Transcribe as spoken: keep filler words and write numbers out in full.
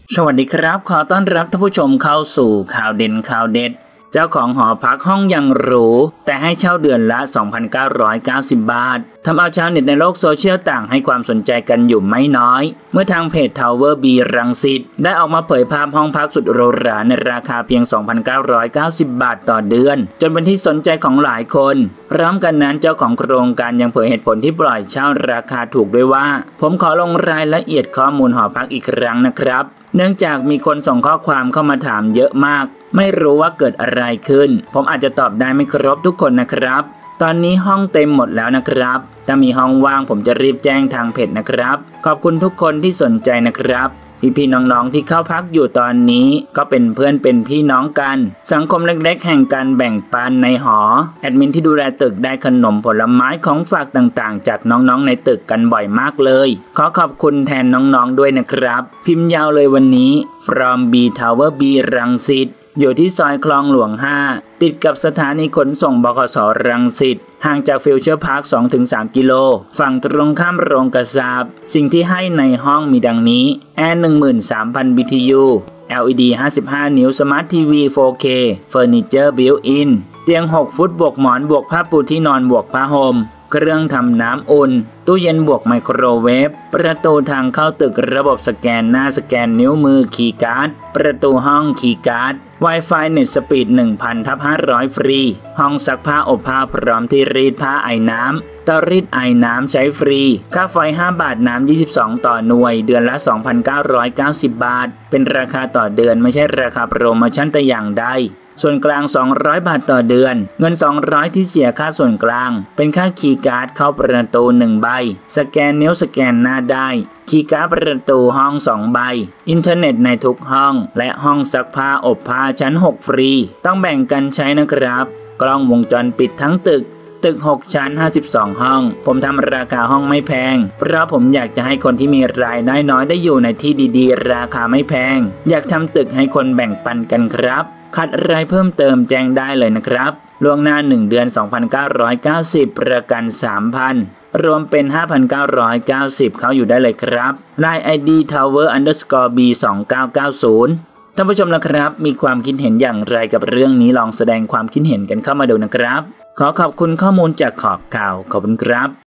สวัสดีครับขอต้อนรับท่านผู้ชมเข้าสู่ข่าวเด่นข่าวเด็ดเจ้าของหอพักห้องยังหรูแต่ให้เช่าเดือนละ สองพันเก้าร้อยเก้าสิบ บาททำเอาชาวเน็ตในโลกโซเชียลต่างให้ความสนใจกันอยู่ไม่น้อยเมื่อทางเพจ Tower B รังสิตได้ออกมาเผยภาพห้องพักสุดหรูหราในราคาเพียง สองพันเก้าร้อยเก้าสิบ บาทต่อเดือนจนเป็นที่สนใจของหลายคนพร้อมกันนั้นเจ้าของโครงการยังเผยเหตุผลที่ปล่อยเช่าราคาถูกด้วยว่าผมขอลงรายละเอียดข้อมูลหอพักอีกครั้งนะครับเนื่องจากมีคนส่งข้อความเข้ามาถามเยอะมากไม่รู้ว่าเกิดอะไรขึ้นผมอาจจะตอบได้ไม่ครบทุกคนนะครับตอนนี้ห้องเต็มหมดแล้วนะครับถ้ามีห้องว่างผมจะรีบแจ้งทางเพจนะครับขอบคุณทุกคนที่สนใจนะครับพี่ๆน้องๆที่เข้าพักอยู่ตอนนี้ก็เป็นเพื่อนเป็นพี่น้องกันสังคมเล็กๆแห่งการแบ่งปันในหอแอดมินที่ดูแลตึกได้ขนมผลไม้ของฝากต่างๆจากน้องๆในตึกกันบ่อยมากเลยขอขอบคุณแทนน้องๆด้วยนะครับพิมพ์ยาวเลยวันนี้ from B Tower B รังสิตอยู่ที่ซอยคลองหลวงห้าติดกับสถานีขนส่งบขส.รังสิตห่างจากฟิวเจอร์พาร์ค สองถึงสาม กิโลฝั่งตรงข้ามโรงกระสาบสิ่งที่ให้ในห้องมีดังนี้แอร์ หนึ่งหมื่นสามพัน บี ที ยู แอล อี ดี ห้าสิบห้า นิ้วสมาร์ททีวี โฟร์เค เฟอร์นิเจอร์บิวต์อินเตียงหกฟุตบวกหมอนบวกผ้าปูที่นอนบวกผ้าห่มเครื่องทำน้ำอุ่นตู้เย็นบวกไมโครเวฟประตูทางเข้าตึกระบบสแกนหน้าสแกนนิ้วมือคีย์การ์ดประตูห้องคีย์การ์ด Wi-Fi เน็ตสปีด หนึ่งพัน ทับ ห้าร้อย ฟรีห้องซักผ้าอบผ้าพร้อมที่รีดผ้าไอน้ำเตารีดไอน้ำใช้ฟรีค่าไฟห้าบาทน้ำยี่สิบสองต่อหน่วยเดือนละ สองพันเก้าร้อยเก้าสิบ บาทเป็นราคาต่อเดือนไม่ใช่ราคาโปรโมชั่นแต่อย่างใดส่วนกลางสองร้อยบาทต่อเดือนเงินสองร้อยที่เสียค่าส่วนกลางเป็นค่าคีย์การ์ดเข้าประตูหนึ่งใบสแกนนิ้วสแกนหน้าได้คีย์การ์ดประตูห้องสองใบอินเทอร์เน็ตในทุกห้องและห้องซักผ้าอบผ้าชั้นหกฟรีต้องแบ่งกันใช้นะครับกล้องวงจรปิดทั้งตึกตึกหกชั้นห้าสิบสองห้องผมทำราคาห้องไม่แพงเพราะผมอยากจะให้คนที่มีรายได้น้อยได้อยู่ในที่ดีๆราคาไม่แพงอยากทำตึกให้คนแบ่งปันกันครับขาดอะไรเพิ่มเติมแจ้งได้เลยนะครับล่วงหน้าหนึ่งเดือน สองพันเก้าร้อยเก้าสิบ ประกัน สามพัน รวมเป็น ห้าพันเก้าร้อยเก้าสิบ เข้าอยู่ได้เลยครับ ไลน์ ไอ ดี Tower underscore B สองเก้าเก้าศูนย์ท่านผู้ชมนะครับมีความคิดเห็นอย่างไรกับเรื่องนี้ลองแสดงความคิดเห็นกันเข้ามาดูนะครับขอขอบคุณข้อมูลจากขอบข่าวขอบคุณครับ